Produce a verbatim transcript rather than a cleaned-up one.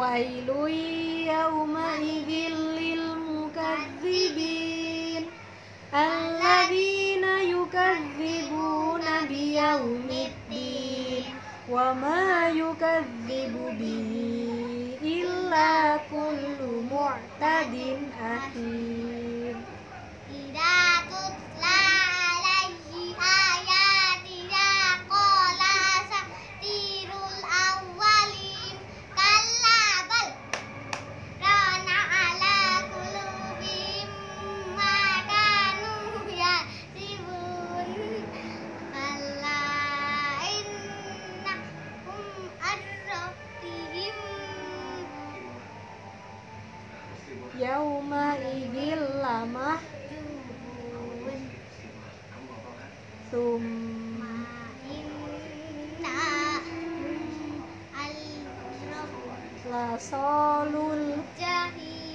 Wailun yawmaidzin lil mukazzibin alladzina yukadzibuna biyaumiddin wa ma yukadzibu bihi illa kullu mu'tadin athim. Idza tutla alaihi ayatina qala satirul awwalin kalla bal rana ala qulubihim ma kanu yaksibun kalla innahum ar-rabbihim Yauma idzil lamah summa lasolul jahim